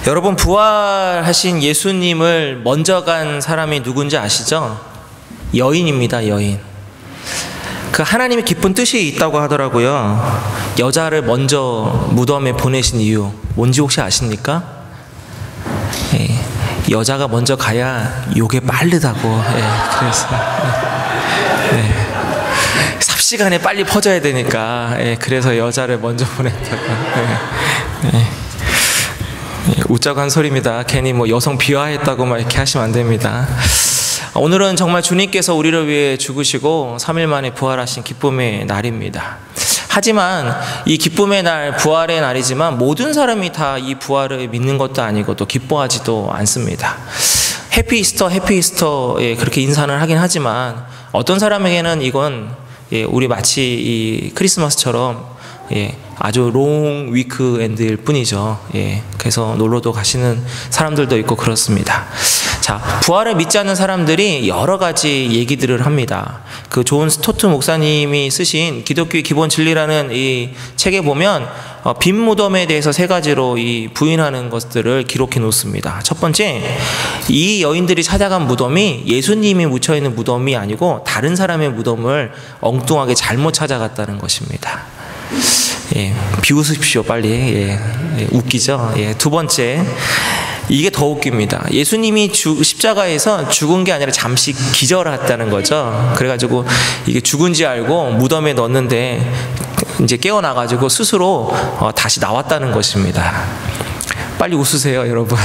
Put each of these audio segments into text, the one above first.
여러분, 부활하신 예수님을 먼저 간 사람이 누군지 아시죠? 여인입니다. 여인. 그 하나님의 깊은 뜻이 있다고 하더라고요. 여자를 먼저 무덤에 보내신 이유 뭔지 혹시 아십니까? 여자가 먼저 가야 요게 빠르다고. 그래서 삽시간에 빨리 퍼져야 되니까 그래서 여자를 먼저 보냈다고. 웃자고 한 소리입니다. 괜히 뭐 여성 비하했다고 막 이렇게 하시면 안 됩니다. 오늘은 정말 주님께서 우리를 위해 죽으시고 3일 만에 부활하신 기쁨의 날입니다. 하지만 이 기쁨의 날, 부활의 날이지만 모든 사람이 다 이 부활을 믿는 것도 아니고 또 기뻐하지도 않습니다. 해피 이스터, 해피 이스터 그렇게 인사를 하긴 하지만 어떤 사람에게는 이건 우리 마치 이 크리스마스처럼 아주 롱 위크엔드일 뿐이죠. 그래서 놀러도 가시는 사람들도 있고 그렇습니다. 자, 부활을 믿지 않는 사람들이 여러 가지 얘기들을 합니다. 그 존 스토트 목사님이 쓰신 기독교의 기본 진리라는 이 책에 보면 빈 무덤에 대해서 세 가지로 이 부인하는 것들을 기록해 놓습니다. 첫 번째, 이 여인들이 찾아간 무덤이 예수님이 묻혀 있는 무덤이 아니고 다른 사람의 무덤을 엉뚱하게 잘못 찾아갔다는 것입니다. 비웃으십시오, 빨리. 웃기죠? 두 번째, 이게 더 웃깁니다. 예수님이 십자가에서 죽은 게 아니라 잠시 기절했다는 거죠. 그래가지고 이게 죽은지 알고 무덤에 넣었는데 이제 깨어나가지고 스스로 다시 나왔다는 것입니다. 빨리 웃으세요, 여러분.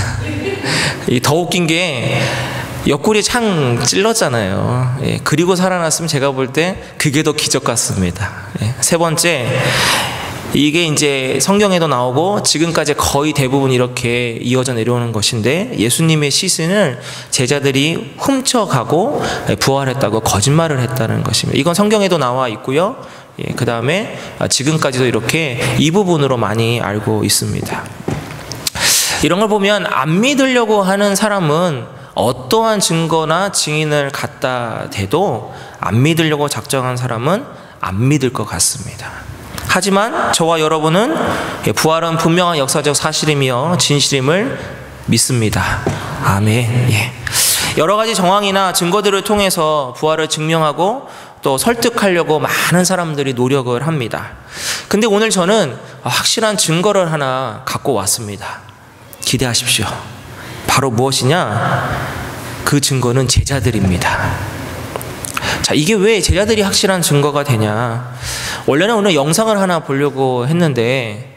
더 웃긴 게 옆구리에 창 찔렀잖아요. 그리고 살아났으면 제가 볼 때 그게 더 기적 같습니다. 세 번째, 이게 이제 성경에도 나오고 지금까지 거의 대부분 이렇게 이어져 내려오는 것인데 예수님의 시신을 제자들이 훔쳐가고 부활했다고 거짓말을 했다는 것입니다. 이건 성경에도 나와 있고요. 그 다음에 지금까지도 이렇게 이 부분으로 많이 알고 있습니다. 이런 걸 보면 안 믿으려고 하는 사람은 어떠한 증거나 증인을 갖다 대도 안 믿으려고 작정한 사람은 안 믿을 것 같습니다. 하지만 저와 여러분은 부활은 분명한 역사적 사실이며 진실임을 믿습니다. 아멘. 여러 가지 정황이나 증거들을 통해서 부활을 증명하고 또 설득하려고 많은 사람들이 노력을 합니다. 근데 오늘 저는 확실한 증거를 하나 갖고 왔습니다. 기대하십시오. 바로 무엇이냐? 그 증거는 제자들입니다. 자, 이게 왜 제자들이 확실한 증거가 되냐? 원래는 오늘 영상을 하나 보려고 했는데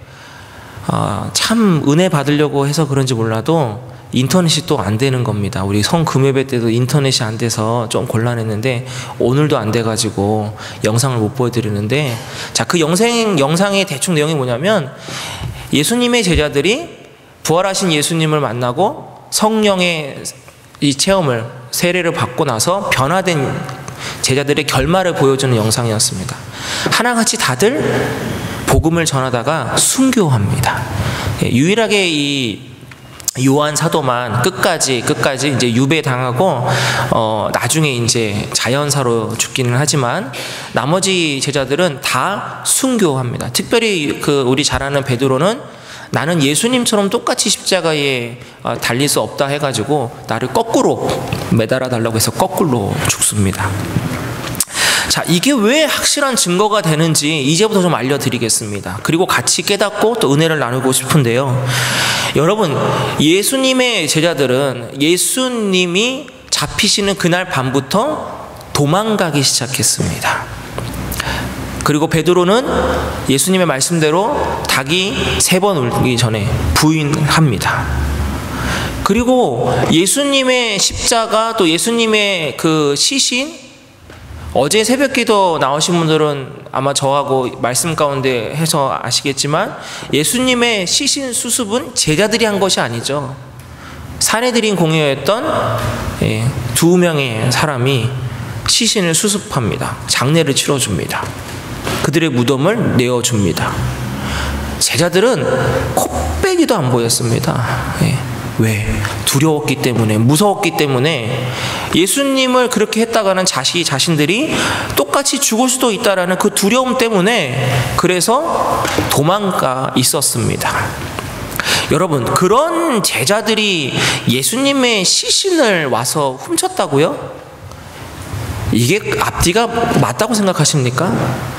참 은혜 받으려고 해서 그런지 몰라도 인터넷이 또 안 되는 겁니다. 우리 성금요배 때도 인터넷이 안 돼서 좀 곤란했는데 오늘도 안 돼가지고 영상을 못 보여드리는데, 자, 그 영상의 대충 내용이 뭐냐면 예수님의 제자들이 부활하신 예수님을 만나고 성령의 이 체험을, 세례를 받고 나서 변화된 제자들의 결말을 보여주는 영상이었습니다. 하나같이 다들 복음을 전하다가 순교합니다. 유일하게 이 요한 사도만 끝까지 이제 유배당하고 나중에 이제 자연사로 죽기는 하지만 나머지 제자들은 다 순교합니다. 특별히 그 우리 잘 아는 베드로는 나는 예수님처럼 똑같이 십자가에 달릴 수 없다 해가지고 나를 거꾸로 매달아 달라고 해서 거꾸로 죽습니다. 자, 이게 왜 확실한 증거가 되는지 이제부터 좀 알려드리겠습니다. 그리고 같이 깨닫고 또 은혜를 나누고 싶은데요. 여러분, 예수님의 제자들은 예수님이 잡히시는 그날 밤부터 도망가기 시작했습니다. 그리고 베드로는 예수님의 말씀대로 닭이 3번 울기 전에 부인합니다. 그리고 예수님의 십자가, 또 예수님의 그 시신, 어제 새벽기도 나오신 분들은 아마 저하고 말씀 가운데 해서 아시겠지만 예수님의 시신 수습은 제자들이 한 것이 아니죠. 사내들인 공회였던 2명의 사람이 시신을 수습합니다. 장례를 치러줍니다. 그들의 무덤을 내어줍니다. 제자들은 코빼기도 안 보였습니다. 왜? 두려웠기 때문에, 무서웠기 때문에 예수님을 그렇게 했다가는 자신들이 똑같이 죽을 수도 있다라는 그 두려움 때문에 그래서 도망가 있었습니다. 여러분, 그런 제자들이 예수님의 시신을 와서 훔쳤다고요? 이게 앞뒤가 맞다고 생각하십니까?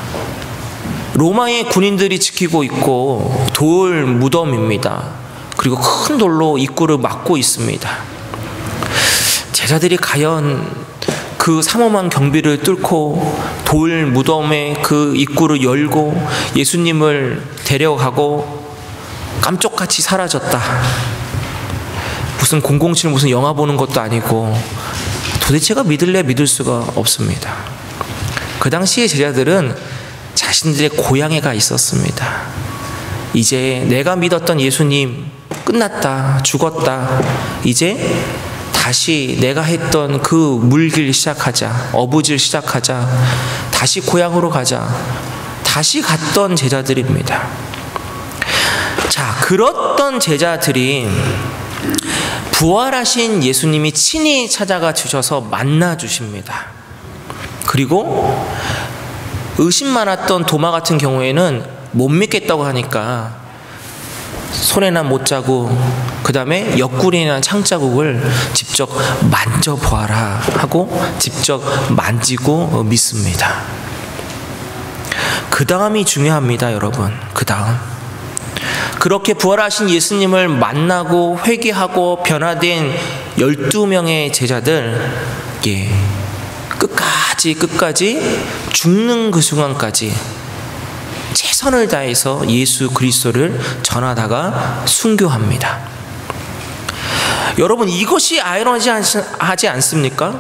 로마의 군인들이 지키고 있고 돌 무덤입니다. 그리고 큰 돌로 입구를 막고 있습니다. 제자들이 과연 그 삼엄한 경비를 뚫고 돌 무덤의 그 입구를 열고 예수님을 데려가고 깜짝같이 사라졌다. 무슨 007 무슨 영화 보는 것도 아니고 도대체가 믿을래 믿을 수가 없습니다. 그 당시의 제자들은 자신들의 고향에가 있었습니다. 이제 내가 믿었던 예수님 끝났다, 죽었다. 이제 다시 내가 했던 그 물길 시작하자, 어부질 시작하자, 다시 고향으로 가자. 다시 갔던 제자들입니다. 자, 그렇던 제자들이 부활하신 예수님이 친히 찾아가 주셔서 만나 주십니다. 그리고 의심 많았던 도마 같은 경우에는 못 믿겠다고 하니까 손에나 못 자국, 그 다음에 옆구리나 창자국을 직접 만져보아라 하고 직접 만지고 믿습니다. 그 다음이 중요합니다, 여러분. 그 다음. 그렇게 부활하신 예수님을 만나고 회개하고 변화된 12명의 제자들, 끝까지 죽는 그 순간까지 최선을 다해서 예수 그리스도를 전하다가 순교합니다. 여러분, 이것이 아이러니하지 않습니까?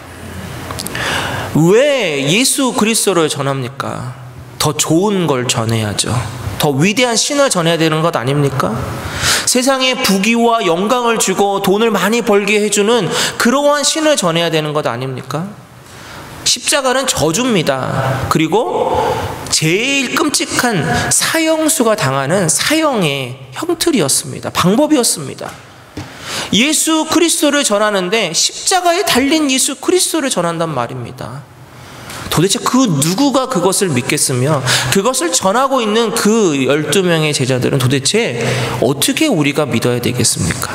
왜 예수 그리스도를 전합니까? 더 좋은 걸 전해야죠. 더 위대한 신을 전해야 되는 것 아닙니까? 세상에 부귀와 영광을 주고 돈을 많이 벌게 해주는 그러한 신을 전해야 되는 것 아닙니까? 십자가는 저주입니다. 그리고 제일 끔찍한 사형수가 당하는 사형의 형틀이었습니다. 방법이었습니다. 예수 그리스도를 전하는데 십자가에 달린 예수 그리스도를 전한단 말입니다. 도대체 그 누구가 그것을 믿겠으며 그것을 전하고 있는 그 12명의 제자들은 도대체 어떻게 우리가 믿어야 되겠습니까?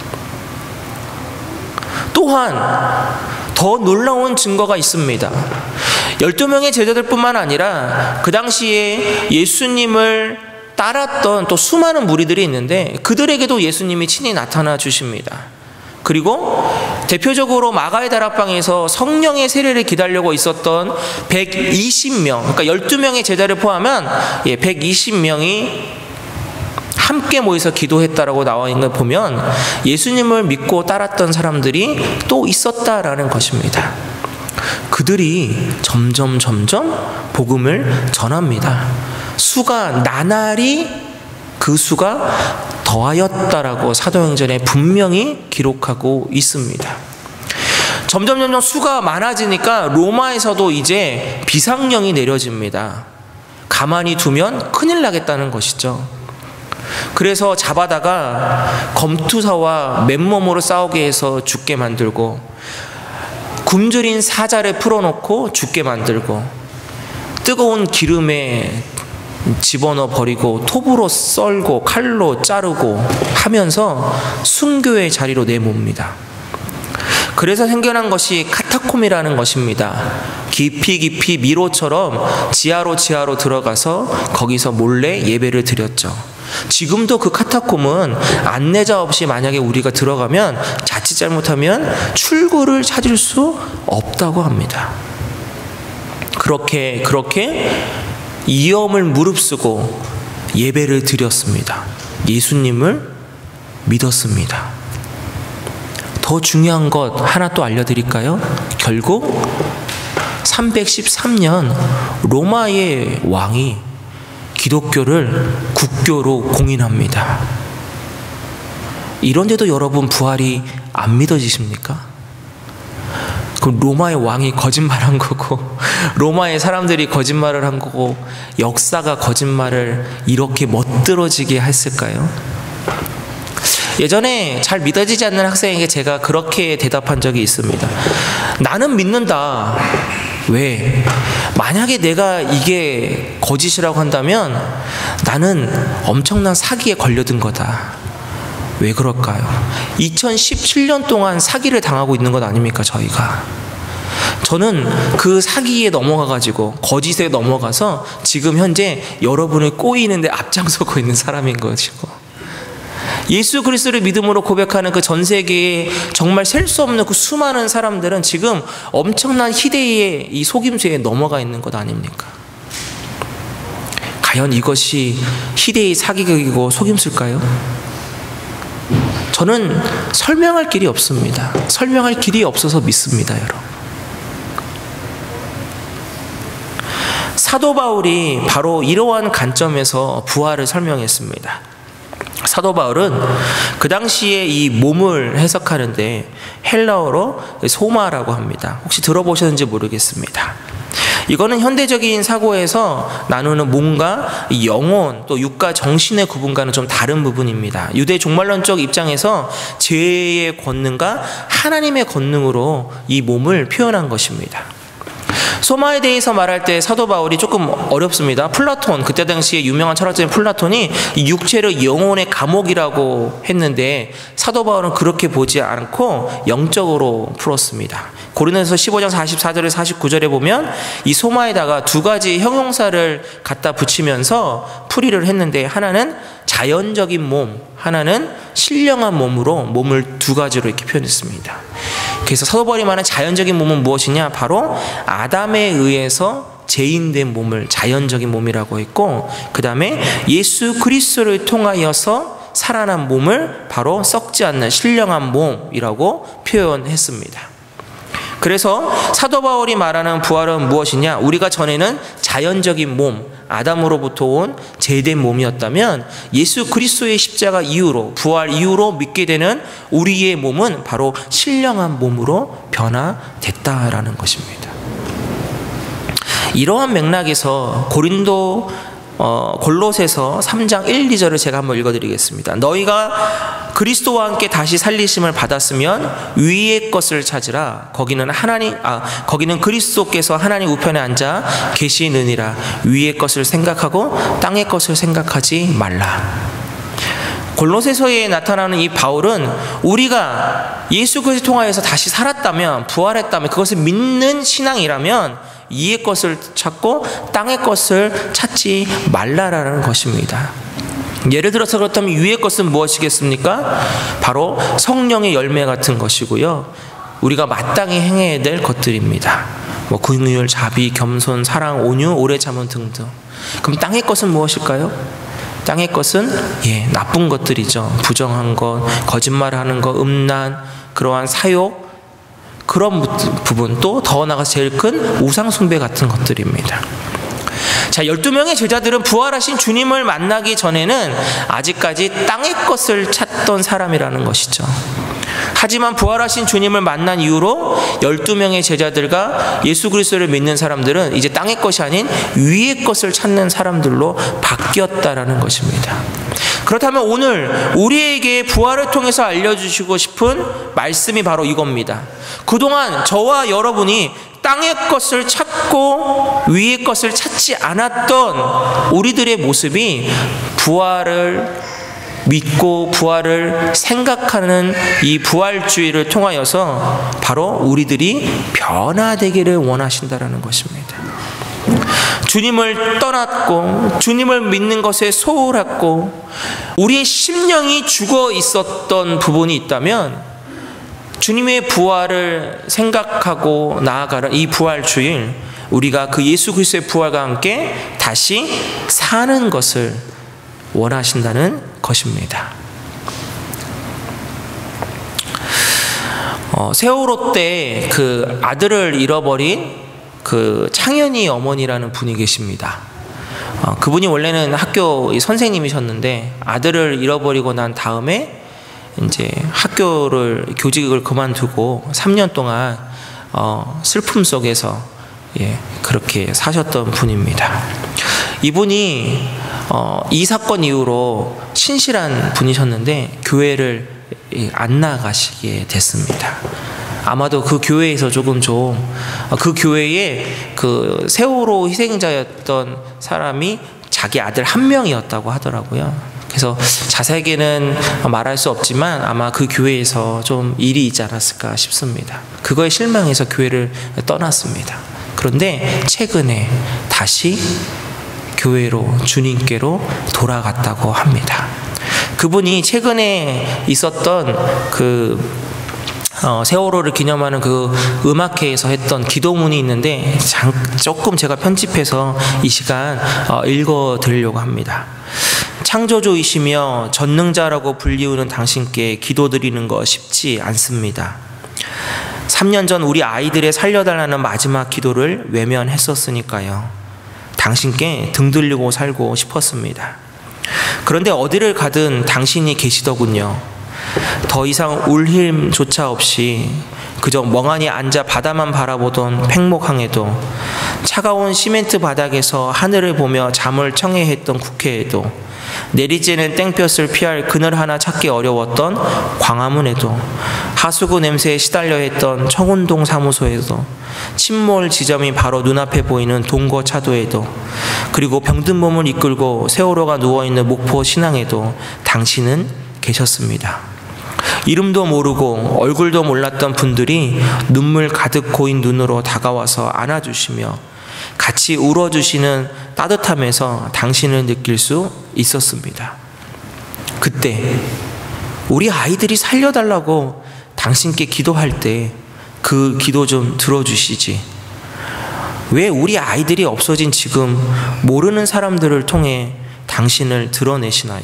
또한 더 놀라운 증거가 있습니다. 12명의 제자들뿐만 아니라 그 당시에 예수님을 따랐던 또 수많은 무리들이 있는데 그들에게도 예수님이 친히 나타나 주십니다. 그리고 대표적으로 마가의 다락방에서 성령의 세례를 기다리고 있었던 120명, 그러니까 12명의 제자를 포함한 120명이 함께 모여서 기도했다라고 나와 있는 걸 보면 예수님을 믿고 따랐던 사람들이 또 있었다라는 것입니다. 그들이 점점 복음을 전합니다. 수가 나날이 그 수가 더하였다라고 사도행전에 분명히 기록하고 있습니다. 점점 수가 많아지니까 로마에서도 이제 비상령이 내려집니다. 가만히 두면 큰일 나겠다는 것이죠. 그래서 잡아다가 검투사와 맨몸으로 싸우게 해서 죽게 만들고, 굶주린 사자를 풀어놓고 죽게 만들고, 뜨거운 기름에 집어넣어 버리고 톱으로 썰고 칼로 자르고 하면서 순교의 자리로 내몹니다. 그래서 생겨난 것이 카타콤이라는 것입니다. 깊이 미로처럼 지하로 들어가서 거기서 몰래 예배를 드렸죠. 지금도 그 카타콤은 안내자 없이 만약에 우리가 들어가면 자칫 잘못하면 출구를 찾을 수 없다고 합니다. 그렇게 이염을 무릅쓰고 예배를 드렸습니다. 예수님을 믿었습니다. 더 중요한 것 하나 또 알려드릴까요? 결국 313년 로마의 왕이 기독교를 국교로 공인합니다. 이런데도 여러분 부활이 안 믿어지십니까? 그럼 로마의 왕이 거짓말한 거고, 로마의 사람들이 거짓말을 한 거고, 역사가 거짓말을 이렇게 멋들어지게 했을까요? 예전에 잘 믿어지지 않는 학생에게 제가 그렇게 대답한 적이 있습니다. 나는 믿는다. 왜? 만약에 내가 이게 거짓이라고 한다면 나는 엄청난 사기에 걸려든 거다. 왜 그럴까요? 2017년 동안 사기를 당하고 있는 것 아닙니까, 저희가? 저는 그 사기에 넘어가가지고 거짓에 넘어가서 지금 현재 여러분을 꼬이는데 앞장서고 있는 사람인 것이고, 예수 그리스도를 믿음으로 고백하는 그 전 세계에 정말 셀 수 없는 그 수많은 사람들은 지금 엄청난 희대의 이 속임수에 넘어가 있는 것 아닙니까? 과연 이것이 희대의 사기극이고 속임수일까요? 저는 설명할 길이 없습니다. 설명할 길이 없어서 믿습니다, 여러분. 사도 바울이 바로 이러한 관점에서 부활을 설명했습니다. 사도 바울은 그 당시에 이 몸을 해석하는데 헬라어로 소마라고 합니다. 혹시 들어보셨는지 모르겠습니다. 이거는 현대적인 사고에서 나누는 몸과 영혼 또 육과 정신의 구분과는 좀 다른 부분입니다. 유대 종말론적 입장에서 죄의 권능과 하나님의 권능으로 이 몸을 표현한 것입니다. 소마에 대해서 말할 때 사도 바울이 조금 어렵습니다. 플라톤, 그때 당시에 유명한 철학자인 플라톤이 육체를 영혼의 감옥이라고 했는데 사도 바울은 그렇게 보지 않고 영적으로 풀었습니다. 고린도전서 15장 44절에 49절에 보면 이 소마에다가 두 가지 형용사를 갖다 붙이면서 풀이를 했는데, 하나는 자연적인 몸, 하나는 신령한 몸으로 몸을 두 가지로 이렇게 표현했습니다. 그래서 사도 바울이 말하는 자연적인 몸은 무엇이냐? 바로 아담에 의해서 죄인된 몸을 자연적인 몸이라고 했고, 그 다음에 예수 그리스도를 통하여서 살아난 몸을 바로 썩지 않는 신령한 몸이라고 표현했습니다. 그래서 사도 바울이 말하는 부활은 무엇이냐? 우리가 전에는 자연적인 몸, 아담으로부터 온 죄된 몸이었다면 예수 그리스도의 십자가 이후로, 부활 이후로 믿게 되는 우리의 몸은 바로 신령한 몸으로 변화됐다라는 것입니다. 이러한 맥락에서 골로새서 3장 1, 2절을 제가 한번 읽어드리겠습니다. 너희가 그리스도와 함께 다시 살리심을 받았으면 위의 것을 찾으라. 거기는 그리스도께서 하나님 우편에 앉아 계시느니라. 위의 것을 생각하고 땅의 것을 생각하지 말라. 골로새서에 나타나는 이 바울은 우리가 예수 그리스도 통하여서 다시 살았다면, 부활했다면, 그것을 믿는 신앙이라면 이의 것을 찾고 땅의 것을 찾지 말라라는 것입니다. 예를 들어서 그렇다면 위의 것은 무엇이겠습니까? 바로 성령의 열매 같은 것이고요, 우리가 마땅히 행해야 될 것들입니다. 긍휼, 자비, 겸손, 사랑, 온유, 오래 참음 등등. 그럼 땅의 것은 무엇일까요? 땅의 것은 나쁜 것들이죠. 부정한 것, 거짓말하는 것, 음란, 그러한 사욕, 그런 부분, 또 더 나아가서 제일 큰 우상숭배 같은 것들입니다. 자, 12명의 제자들은 부활하신 주님을 만나기 전에는 아직까지 땅의 것을 찾던 사람이라는 것이죠. 하지만 부활하신 주님을 만난 이후로 12명의 제자들과 예수 그리스도를 믿는 사람들은 이제 땅의 것이 아닌 위의 것을 찾는 사람들로 바뀌었다라는 것입니다. 그렇다면 오늘 우리에게 부활을 통해서 알려주시고 싶은 말씀이 바로 이겁니다. 그동안 저와 여러분이 땅의 것을 찾고 위의 것을 찾지 않았던 우리들의 모습이 부활을 믿고 부활을 생각하는 이 부활주의를 통하여서 바로 우리들이 변화되기를 원하신다라는 것입니다. 주님을 떠났고 주님을 믿는 것에 소홀했고 우리의 심령이 죽어 있었던 부분이 있다면, 주님의 부활을 생각하고 나아가는 이 부활주일, 우리가 그 예수 그리스도의 부활과 함께 다시 사는 것을 원하신다는 것입니다. 세월호 때 그 아들을 잃어버린 그 창현이 어머니라는 분이 계십니다. 그분이 원래는 학교 선생님이셨는데 아들을 잃어버리고 난 다음에 이제 교직을 그만두고 3년 동안 슬픔 속에서 그렇게 사셨던 분입니다. 이분이 이 사건 이후로 신실한 분이셨는데 교회를 안 나가시게 됐습니다. 아마도 그 교회에서 그 교회에 그 세월호 희생자였던 사람이 자기 아들 한 명이었다고 하더라고요. 그래서 자세하게는 말할 수 없지만 아마 그 교회에서 좀 일이 있지 않았을까 싶습니다. 그거에 실망해서 교회를 떠났습니다. 그런데 최근에 다시 교회로, 주님께로 돌아갔다고 합니다. 그분이 최근에 있었던 세월호를 기념하는 그 음악회에서 했던 기도문이 있는데 조금 제가 편집해서 이 시간 읽어 드리려고 합니다. 창조주이시며 전능자라고 불리우는 당신께 기도드리는 거 쉽지 않습니다. 3년 전 우리 아이들의 살려달라는 마지막 기도를 외면했었으니까요. 당신께 등 돌리고 살고 싶었습니다. 그런데 어디를 가든 당신이 계시더군요. 더 이상 울 힘조차 없이 그저 멍하니 앉아 바다만 바라보던 팽목항에도, 차가운 시멘트 바닥에서 하늘을 보며 잠을 청해했던 국회에도, 내리쬐는 땡볕을 피할 그늘 하나 찾기 어려웠던 광화문에도, 하수구 냄새에 시달려 했던 청운동 사무소에도, 침몰 지점이 바로 눈앞에 보이는 동거차도에도, 그리고 병든 몸을 이끌고 세월호가 누워있는 목포 신항에도 당신은 계셨습니다. 이름도 모르고 얼굴도 몰랐던 분들이 눈물 가득 고인 눈으로 다가와서 안아주시며 같이 울어주시는 따뜻함에서 당신을 느낄 수 있었습니다. 그때 우리 아이들이 살려달라고 당신께 기도할 때 그 기도 좀 들어주시지. 왜 우리 아이들이 없어진 지금 모르는 사람들을 통해 당신을 드러내시나요?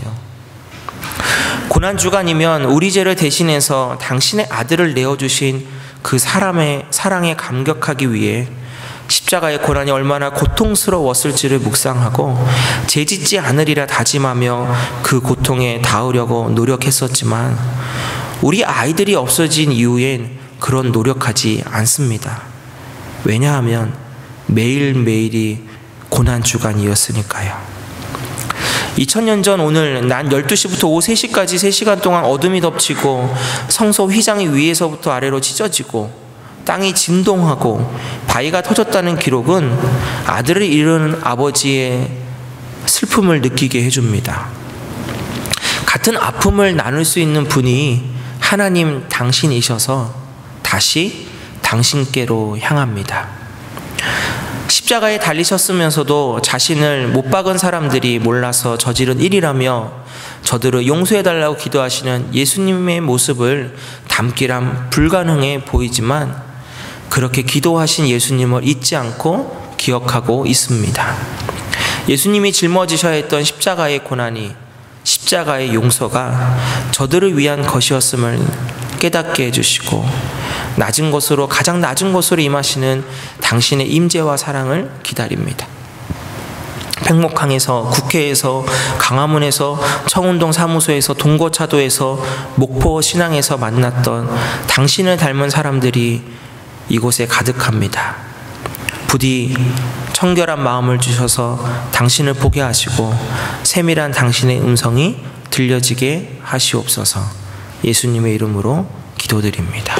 고난주간이면 우리 죄를 대신해서 당신의 아들을 내어주신 그 사람의 사랑에 감격하기 위해 십자가의 고난이 얼마나 고통스러웠을지를 묵상하고 죄짓지 않으리라 다짐하며 그 고통에 닿으려고 노력했었지만 우리 아이들이 없어진 이후엔 그런 노력하지 않습니다. 왜냐하면 매일매일이 고난주간이었으니까요. 2000년 전 오늘 낮 12시부터 오후 3시까지 3시간 동안 어둠이 덮치고 성소 휘장이 위에서부터 아래로 찢어지고 땅이 진동하고 바위가 터졌다는 기록은 아들을 잃은 아버지의 슬픔을 느끼게 해줍니다. 같은 아픔을 나눌 수 있는 분이 하나님 당신이셔서 다시 당신께로 향합니다. 십자가에 달리셨으면서도 자신을 못 박은 사람들이 몰라서 저지른 일이라며 저들을 용서해달라고 기도하시는 예수님의 모습을 담기란 불가능해 보이지만 그렇게 기도하신 예수님을 잊지 않고 기억하고 있습니다. 예수님이 짊어지셔야 했던 십자가의 고난이, 십자가의 용서가 저들을 위한 것이었음을 깨닫게 해주시고 낮은 곳으로, 가장 낮은 곳으로 임하시는 당신의 임재와 사랑을 기다립니다. 팽목항에서, 국회에서, 광화문에서, 청운동 사무소에서, 동거차도에서, 목포 신항에서 만났던 당신을 닮은 사람들이 이곳에 가득합니다. 부디 청결한 마음을 주셔서 당신을 보게 하시고 세밀한 당신의 음성이 들려지게 하시옵소서. 예수님의 이름으로 기도드립니다.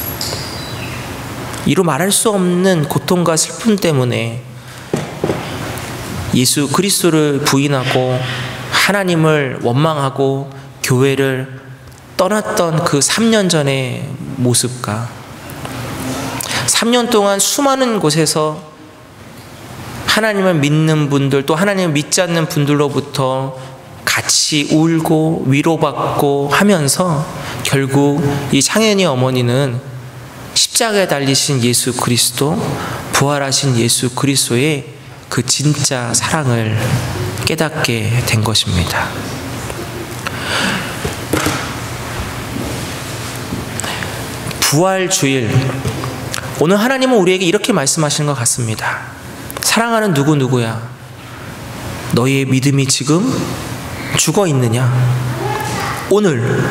이루 말할 수 없는 고통과 슬픔 때문에 예수 그리스도를 부인하고 하나님을 원망하고 교회를 떠났던 그 3년 전의 모습과 3년 동안 수많은 곳에서 하나님을 믿는 분들, 또 하나님을 믿지 않는 분들로부터 같이 울고 위로받고 하면서 결국 이 창현이 어머니는 십자가에 달리신 예수 그리스도, 부활하신 예수 그리스도의 그 진짜 사랑을 깨닫게 된 것입니다. 부활주일, 오늘 하나님은 우리에게 이렇게 말씀하시는 것 같습니다. 사랑하는 누구누구야, 너희의 믿음이 지금 죽어 있느냐? 오늘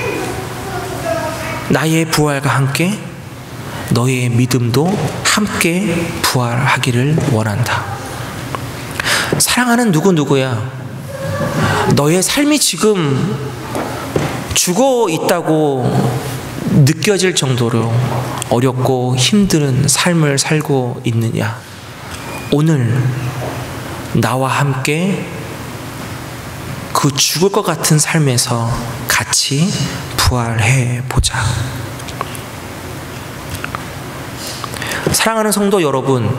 나의 부활과 함께 너희의 믿음도 함께 부활하기를 원한다. 사랑하는 누구누구야, 너의 삶이 지금 죽어 있다고 느껴질 정도로 어렵고 힘든 삶을 살고 있느냐? 오늘 나와 함께 그 죽을 것 같은 삶에서 같이 부활해 보자. 사랑하는 성도 여러분,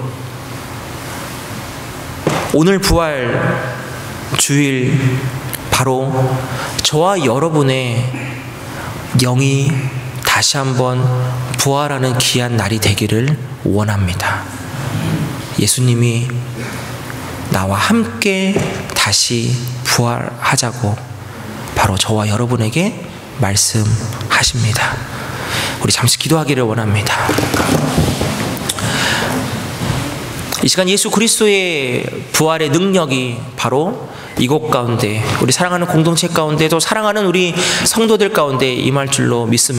오늘 부활 주일 바로 저와 여러분의 영이 다시 한번 부활하는 귀한 날이 되기를 원합니다. 예수님이 나와 함께 다시 부활하자고 바로 저와 여러분에게 말씀하십니다. 우리 잠시 기도하기를 원합니다. 이 시간 예수 그리스도의 부활의 능력이 바로 이곳 가운데, 우리 사랑하는 공동체 가운데도 사랑하는 우리 성도들 가운데 임할 줄로 믿습니다.